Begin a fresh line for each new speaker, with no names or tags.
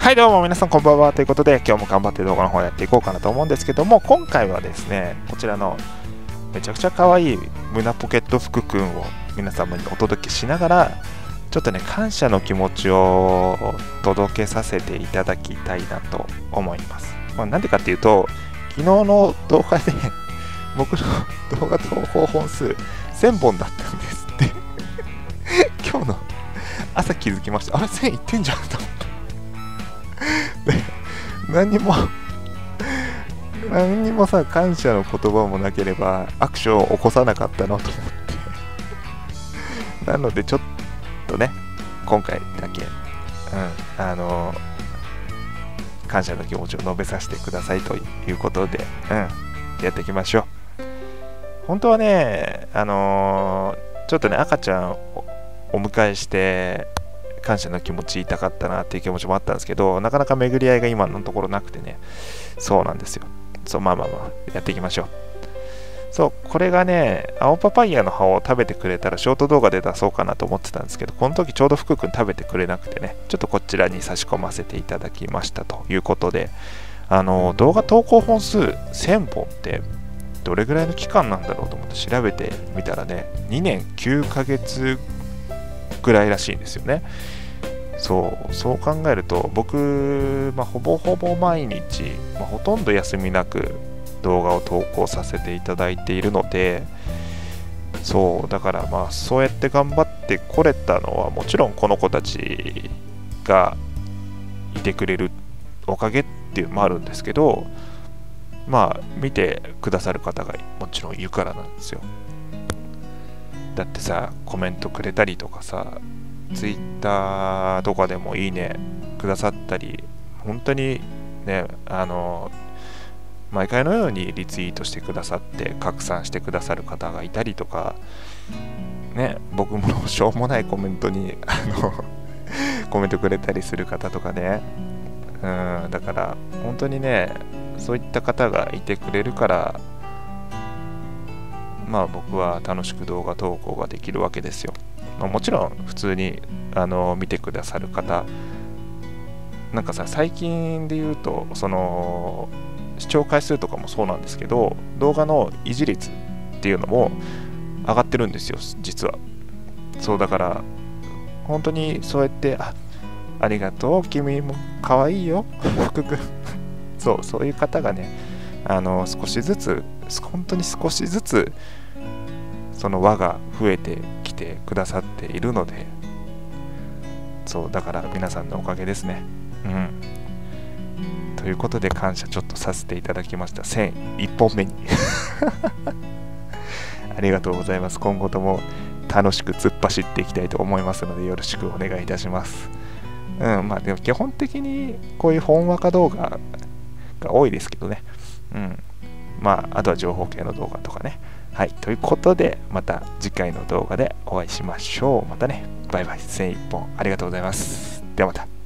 はい、どうも皆さんこんばんは。ということで、今日も頑張って動画の方やっていこうかなと思うんですけども、今回はですね、こちらのめちゃくちゃ可愛い胸ポケット福くんを皆様にお届けしながら、ちょっとね、感謝の気持ちを届けさせていただきたいなと思います。なんでかっていうと、昨日の動画で僕の動画投稿本数1000本だったんですって。今日の朝気づきました。あれ、1000いってんじゃんと思って。何にもさ、感謝の言葉もなければアクションを起こさなかったなと思ってなのでちょっとね、今回だけ、感謝の気持ちを述べさせてくださいということで、やっていきましょう。本当はね、ちょっとね、赤ちゃんをお迎えして感謝の気持ち言いたかったなっていう気持ちもあったんですけど、なかなか巡り合いが今のところなくてね、そうなんですよ。そう、まあやっていきましょう。そう、これがね、青パパイヤの葉を食べてくれたらショート動画で出そうかなと思ってたんですけど、この時ちょうど福くん食べてくれなくてね、ちょっとこちらに差し込ませていただきましたということで、動画投稿本数1000本ってどれぐらいの期間なんだろうと思って調べてみたらね、2年9ヶ月ぐらいらしいんですよね。そう考えると僕、ほぼほぼ毎日、ほとんど休みなく動画を投稿させていただいているので、だからそうやって頑張ってこれたのはもちろんこの子たちがいてくれるおかげっていうのもあるんですけど、見てくださる方がもちろんいるからなんですよ。だってさ、コメントくれたりとかさ、ツイッターとかでもいいねくださったり、本当にね、毎回のようにリツイートしてくださって拡散してくださる方がいたりとかね、僕もしょうもないコメントにコメントくれたりする方とかね、だから本当にね、そういった方がいてくれるから、僕は楽しく動画投稿ができるわけですよ。もちろん普通に見てくださる方、なんかさ、最近で言うとその視聴回数とかもそうなんですけど、動画の維持率っていうのも上がってるんですよ、実は。そうだから本当にそうやってありがとう、君も可愛いよ福くんそういう方がね、少しずつ、本当に少しずつその輪が増えてきてくださっているので、だから皆さんのおかげですね。ということで感謝ちょっとさせていただきました。1001本目にありがとうございます。今後とも楽しく突っ走っていきたいと思いますので、よろしくお願いいたします。でも基本的にこういう本話化動画が多いですけどね。あとは情報系の動画とかね。はい、ということでまた次回の動画でお会いしましょう。またね、バイバイ。1001本ありがとうございます。ではまた。